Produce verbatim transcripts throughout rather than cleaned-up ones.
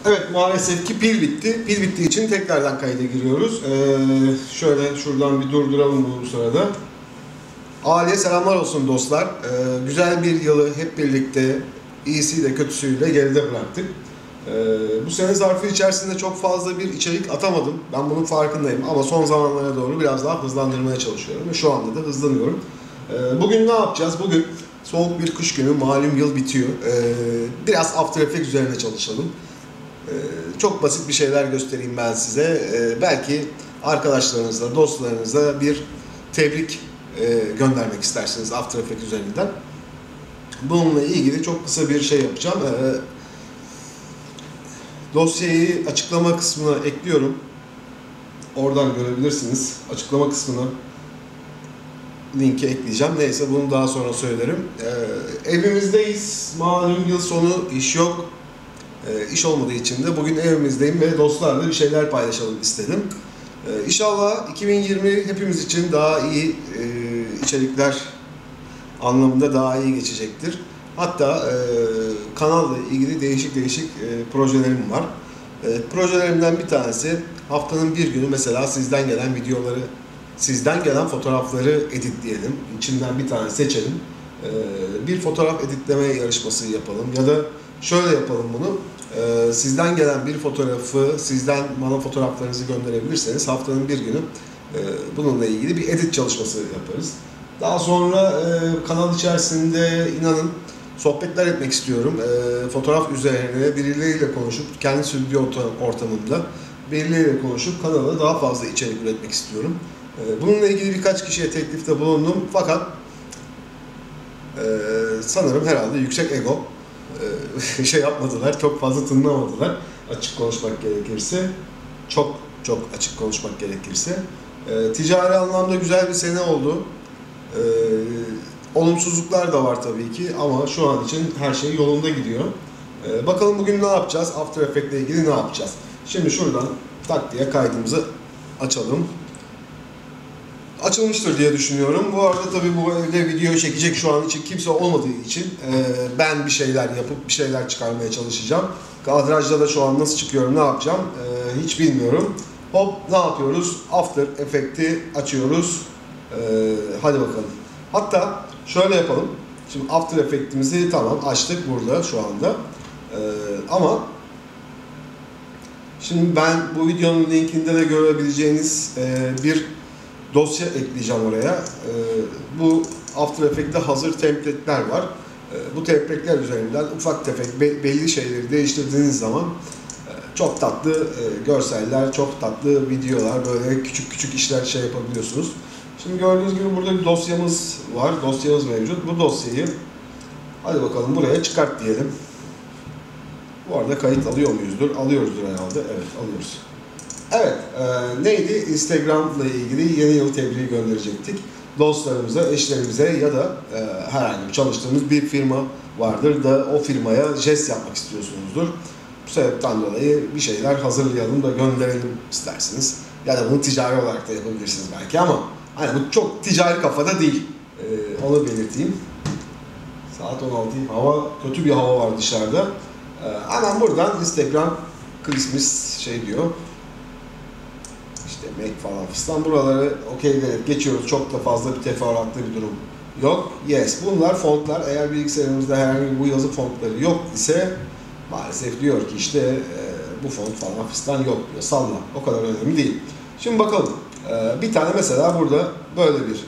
Evet, maalesef ki pil bitti. Pil bittiği için tekrardan kayda giriyoruz. Ee, şöyle şuradan bir durduralım bu sırada. Aliye selamlar olsun dostlar. Ee, güzel bir yılı hep birlikte iyisiyle kötüsüyle geride bıraktık. Ee, bu sene zarfı içerisinde çok fazla bir içerik atamadım. Ben bunun farkındayım ama son zamanlara doğru biraz daha hızlandırmaya çalışıyorum ve şu anda da hızlanıyorum. Ee, bugün ne yapacağız? Bugün soğuk bir kış günü, malum yıl bitiyor. Ee, biraz After Effects üzerine çalışalım. Ee, çok basit bir şeyler göstereyim ben size. Ee, belki arkadaşlarınızla, dostlarınızla bir tebrik e, göndermek istersiniz After Effects üzerinden. Bununla ilgili çok kısa bir şey yapacağım. Ee, dosyayı açıklama kısmına ekliyorum. Oradan görebilirsiniz. Açıklama kısmına linki ekleyeceğim. Neyse bunu daha sonra söylerim. Ee, evimizdeyiz. Malum yıl sonu, iş yok. Ee, iş olmadığı için de bugün evimizdeyim ve dostlarla bir şeyler paylaşalım istedim. Ee, İnşallah iki bin yirmi hepimiz için daha iyi e, içerikler anlamında daha iyi geçecektir. Hatta e, kanalla ilgili değişik değişik e, projelerim var. E, projelerimden bir tanesi haftanın bir günü mesela sizden gelen videoları, sizden gelen fotoğrafları editleyelim. İçinden bir tane seçelim. E, bir fotoğraf editleme yarışması yapalım ya da şöyle yapalım bunu. E, sizden gelen bir fotoğrafı, sizden bana fotoğraflarınızı gönderebilirseniz haftanın bir günü e, bununla ilgili bir edit çalışması yaparız. Daha sonra e, kanal içerisinde inanın sohbetler etmek istiyorum. E, fotoğraf üzerine birileriyle konuşup, kendi stüdyo ortamında birileriyle konuşup kanala daha fazla içerik üretmek istiyorum. E, bununla ilgili birkaç kişiye teklifte bulundum fakat e, sanırım herhalde yüksek ego e, şey yapmadılar, çok fazla tınlamadılar açık konuşmak gerekirse. Çok çok açık konuşmak gerekirse. E, ticari anlamda güzel bir sene oldu. Ee, olumsuzluklar da var tabii ki ama şu an için her şey yolunda gidiyor. Ee, bakalım bugün ne yapacağız? After Effects ile ilgili ne yapacağız? Şimdi şuradan tak diye kaydımızı açalım. Açılmıştır diye düşünüyorum. Bu arada tabii bu evde video çekecek şu an için kimse olmadığı için e, ben bir şeyler yapıp bir şeyler çıkarmaya çalışacağım. Kadrajda da şu an nasıl çıkıyorum, ne yapacağım e, hiç bilmiyorum. Hop, ne yapıyoruz? After Effects'i açıyoruz. Ee, hadi bakalım. Hatta şöyle yapalım. Şimdi After Effects'imizi tamam açtık burada şu anda. Ee, ama şimdi ben bu videonun linkinde de görebileceğiniz e, bir dosya ekleyeceğim oraya. E, bu After Effects'te hazır template'ler var. E, bu template'ler üzerinden ufak tefek be, belli şeyleri değiştirdiğiniz zaman e, çok tatlı e, görseller, çok tatlı videolar, böyle küçük küçük işler şey yapabiliyorsunuz. Şimdi gördüğünüz gibi burada bir dosyamız var, dosyamız mevcut. Bu dosyayı hadi bakalım buraya çıkart diyelim. Bu arada kayıt alıyor muyuzdur? Alıyoruzdur herhalde. Evet, alıyoruz. Evet, e, neydi? Instagram'la ilgili yeni yıl tebriği gönderecektik. Dostlarımıza, eşlerimize ya da e, herhangi bir çalıştığımız bir firma vardır da o firmaya jest yapmak istiyorsunuzdur. Bu sebepten dolayı bir şeyler hazırlayalım da gönderelim istersiniz. Ya da bunu ticari olarak da yapabilirsiniz belki ama hani bu çok ticari kafada değil. Ee, onu belirteyim. Saat on altı. Hava, kötü bir hava var dışarıda. Ee, hemen buradan Instagram Christmas şey diyor. İşte Mac falan fistan. Buraları okey verip geçiyoruz. Çok da fazla bir teferruatlı bir durum yok. Yes. Bunlar fontlar. Eğer bilgisayarımızda herhangi bu yazı fontları yok ise maalesef diyor ki işte e, bu font falan fistan yok diyor. Salla. O kadar önemli değil. Şimdi bakalım. Bir tane mesela burada böyle bir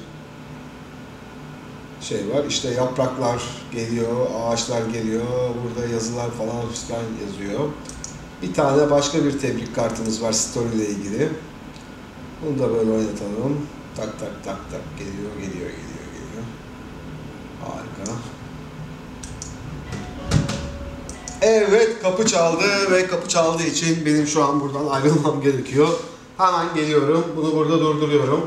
şey var. İşte yapraklar geliyor, ağaçlar geliyor, burada yazılar falan fistan yazıyor. Bir tane başka bir tebrik kartımız var story ile ilgili. Bunu da böyle oynatalım. Tak tak tak tak geliyor, geliyor, geliyor, geliyor. Harika. Evet, kapı çaldı ve kapı çaldığı için benim şu an buradan ayrılmam gerekiyor. Hemen geliyorum. Bunu burada durduruyorum.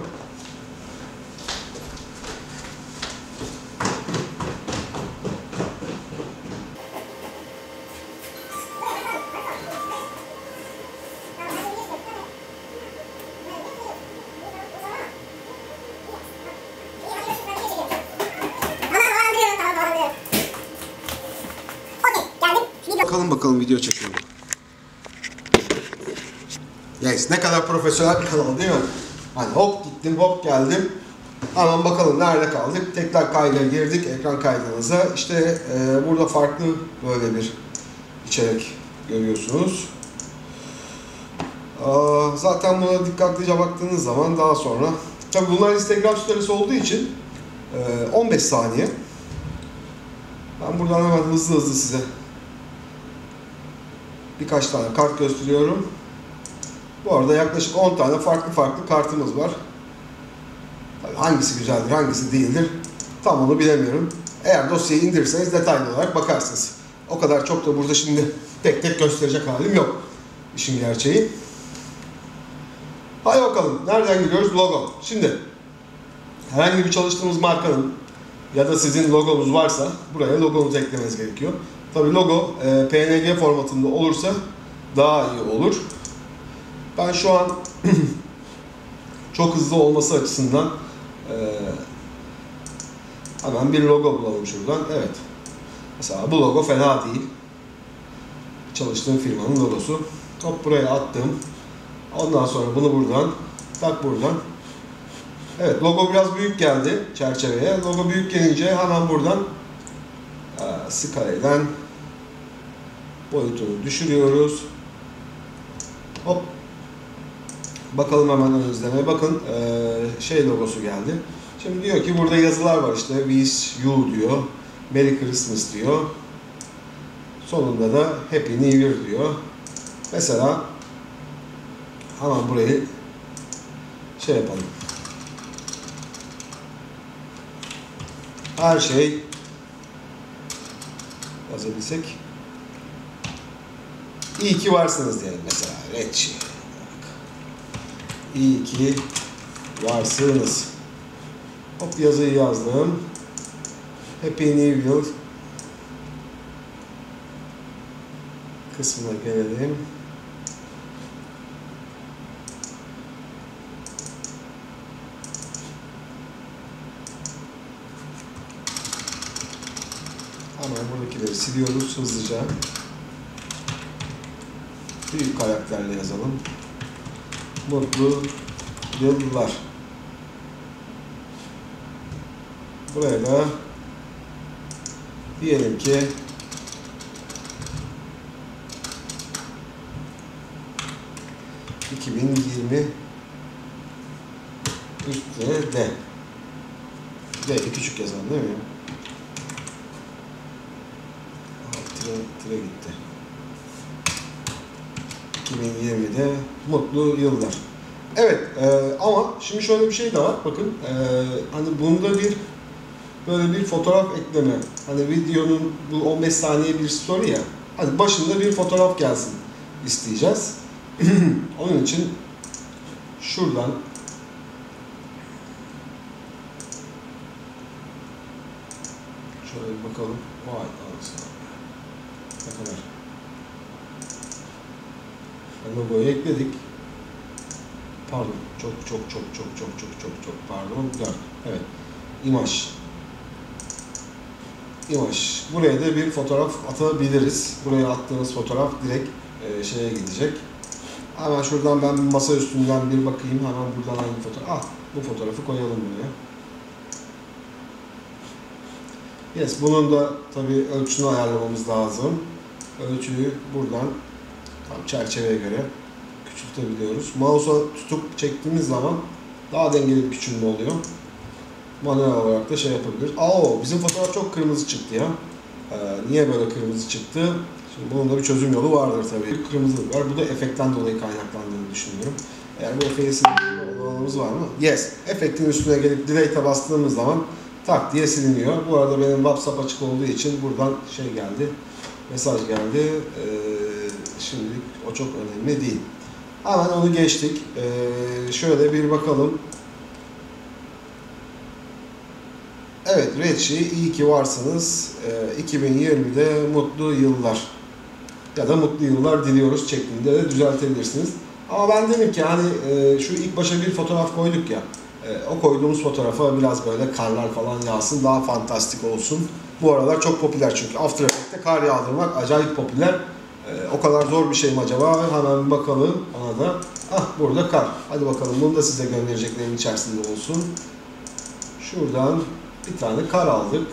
Bakalım bakalım video çekiyorum. Yes, ne kadar profesyonel bir kanal değil mi? Hani hop gittim, hop geldim. Hemen bakalım nerede kaldık. Tekrar kayda girdik ekran kaydınıza. İşte e, burada farklı böyle bir içerik görüyorsunuz. Aa, zaten buna dikkatlice baktığınız zaman daha sonra... Tabii bunlar Instagram storiesi olduğu için e, on beş saniye. Ben buradan hemen hızlı hızlı size birkaç tane kart gösteriyorum. Bu arada yaklaşık on tane farklı farklı kartımız var. Tabii hangisi güzeldir, hangisi değildir tam onu bilemiyorum. Eğer dosyayı indirirseniz detaylı olarak bakarsınız. O kadar çok da burada şimdi tek tek gösterecek halim yok. İşin gerçeği. Hadi bakalım. Nereden giriyoruz? Logo. Şimdi herhangi bir çalıştığımız markanın ya da sizin logonuz varsa buraya logonuzu eklemeniz gerekiyor. Tabii logo e, P N G formatında olursa daha iyi olur. Ben şu an çok hızlı olması açısından e, hemen bir logo bulalım şuradan. Evet. Mesela bu logo fena değil. Çalıştığım firmanın logosu. Hop buraya attım. Ondan sonra bunu buradan, tak buradan. Evet, logo biraz büyük geldi çerçeveye. Logo büyük gelince hemen buradan e, Sky'den boyutunu düşürüyoruz. Hop. Bakalım hemen ön izlemeye. Bakın e, şey logosu geldi. Şimdi diyor ki burada yazılar var işte. Wish you diyor. Merry Christmas diyor. Sonunda da Happy New Year diyor. Mesela hemen burayı şey yapalım. Her şey yazabilsek. İyi ki varsınız diyelim mesela. Retçi. İyi ki varsınız. Hop yazıyı yazdım. Happy New Year kısmına gelelim. Hemen buradakileri siliyoruz hızlıca. Büyük karakterle yazalım. Mutlu yıllar. Buraya da diyelim ki iki bin yirmi üstte D. D küçük yazalım değil mi? Tire, tire gitti. iki bin yirmide mutlu yıllar. Evet e, ama şimdi şöyle bir şey de var. Bakın e, hani bunda bir böyle bir fotoğraf ekleme. Hani videonun bu on beş saniye bir story ya. Hani başında bir fotoğraf gelsin isteyeceğiz. Onun için şuradan şöyle bir bakalım. Vay anasını. Ne kadar? Logoyu ekledik. Pardon. Çok çok çok çok çok çok çok çok pardon. dört. Evet. İmaj. İmaj. Buraya da bir fotoğraf atabiliriz. Buraya attığımız fotoğraf direkt e, şeye gidecek. Hemen şuradan ben masa üstünden bir bakayım. Hemen buradan hangi fotoğraf? Ah, bu fotoğrafı koyalım buraya. Yes, bunun da tabii ölçüsünü ayarlamamız lazım. Ölçüyü buradan tam çerçeveye göre küçültebiliyoruz. Mouse'a tutup çektiğimiz zaman daha dengeli bir küçülme oluyor. Manuel olarak da şey yapabiliriz. Aa, bizim fotoğraf çok kırmızı çıktı ya. Ee, niye böyle kırmızı çıktı? Şimdi bunun da bir çözüm yolu vardır tabii. Kırmızılık var. Bu da efektten dolayı kaynaklandığını düşünüyorum. Eğer bu efekt'i silmemiz var mı? Yes. Efektin üstüne gelip delete'e bastığımız zaman tak diye siliniyor. Bu arada benim WhatsApp açık olduğu için buradan şey geldi. Mesaj geldi. Ee, şimdilik o çok önemli değil. Hemen onu geçtik. Ee, şöyle bir bakalım. Evet, Retçi, iyi ki varsınız. Ee, iki bin yirmide mutlu yıllar ya da mutlu yıllar diliyoruz şeklinde de düzeltebilirsiniz. Ama ben dedim ki hani e, şu ilk başa bir fotoğraf koyduk ya, e, o koyduğumuz fotoğrafa biraz böyle karlar falan yağsın, daha fantastik olsun. Bu aralar çok popüler çünkü After Effects'te kar yağdırmak acayip popüler. o kadar zor bir şey mi acaba? Hemen bir bakalım ona da. Ah, burada kar. Hadi bakalım, bunu da size göndereceklerim içerisinde olsun. Şuradan bir tane kar aldık.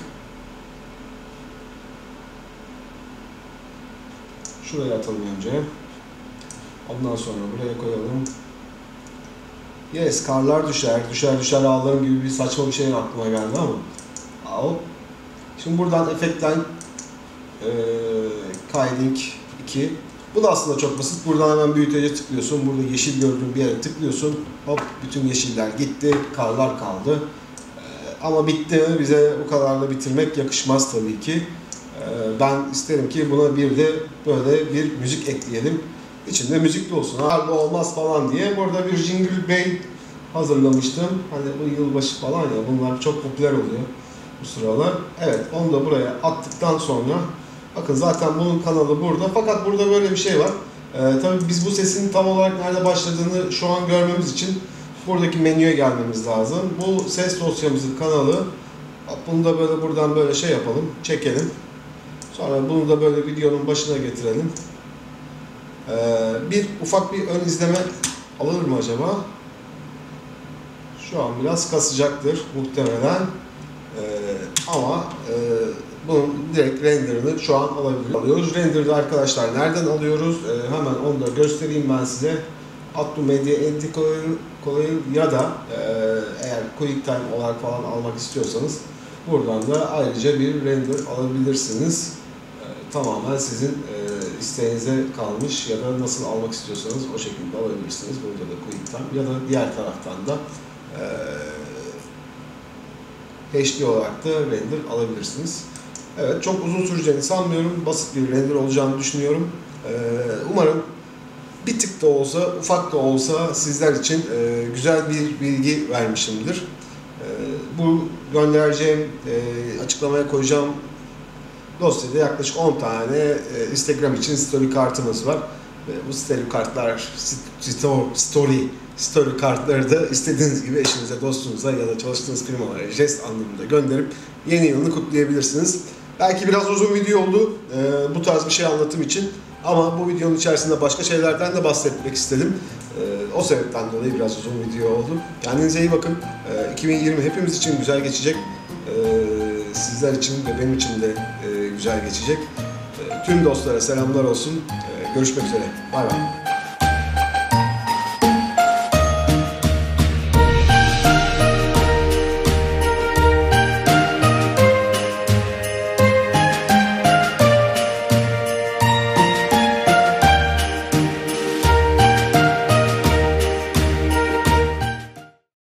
Şuraya atalım önce. Ondan sonra buraya koyalım. Yes, karlar düşer, düşer düşer ağlarım gibi bir saçma bir şey aklıma geldi ama. Hop. Şimdi buradan efektten e, Kyding iki. Bu da aslında çok basit. Buradan hemen büyütece tıklıyorsun. Burada yeşil gördüğün bir yere tıklıyorsun. Hop, bütün yeşiller gitti. Karlar kaldı. E, ama bitti mi? Bize bu kadarla bitirmek yakışmaz tabii ki. E, ben isterim ki buna bir de böyle bir müzik ekleyelim. İçinde müzik de olsun. Harbi olmaz falan diye. Burada bir Jingle Bell hazırlamıştım. Hani bu yılbaşı falan ya, bunlar çok popüler oluyor bu sıralar. Evet, onu da buraya attıktan sonra bakın zaten bunun kanalı burada. Fakat burada böyle bir şey var. Ee, tabii biz bu sesin tam olarak nerede başladığını şu an görmemiz için buradaki menüye gelmemiz lazım. Bu ses dosyamızın kanalı. Bunu da böyle buradan böyle şey yapalım, çekelim. Sonra bunu da böyle videonun başına getirelim. Ee, bir ufak bir ön izleme alır mı acaba? Şu an biraz kasacaktır muhtemelen. Ee, ama e, bunun direkt renderını şu an alabiliyoruz. Alıyoruz. Render'ı arkadaşlar nereden alıyoruz? Ee, hemen onu da göstereyim ben size. Atlu Media Anti-Coil ya da e, eğer QuickTime olarak falan almak istiyorsanız buradan da ayrıca bir render alabilirsiniz. Ee, tamamen sizin e, isteğinize kalmış ya da nasıl almak istiyorsanız o şekilde alabilirsiniz. Burada da QuickTime ya da diğer taraftan da e, H D olarak da render alabilirsiniz. Evet, çok uzun süreceğini sanmıyorum. Basit bir render olacağını düşünüyorum. Ee, umarım bir tık da olsa, ufak da olsa sizler için e, güzel bir bilgi vermişimdir. E, bu göndereceğim, e, açıklamaya koyacağım dosyada yaklaşık on tane e, Instagram için story kartımız var. Ve bu story kartlar, story, story kartları da istediğiniz gibi eşinize, dostunuza ya da çalıştığınız firmalara jest anlamında gönderip yeni yılını kutlayabilirsiniz. Belki biraz uzun video oldu e, bu tarz bir şey anlatım için, ama bu videonun içerisinde başka şeylerden de bahsetmek istedim. E, o sebepten dolayı biraz uzun video oldu. Kendinize iyi bakın. E, iki bin yirmi hepimiz için güzel geçecek. E, sizler için ve benim için de e, güzel geçecek. E, tüm dostlara selamlar olsun. E, görüşmek üzere. Bay bay.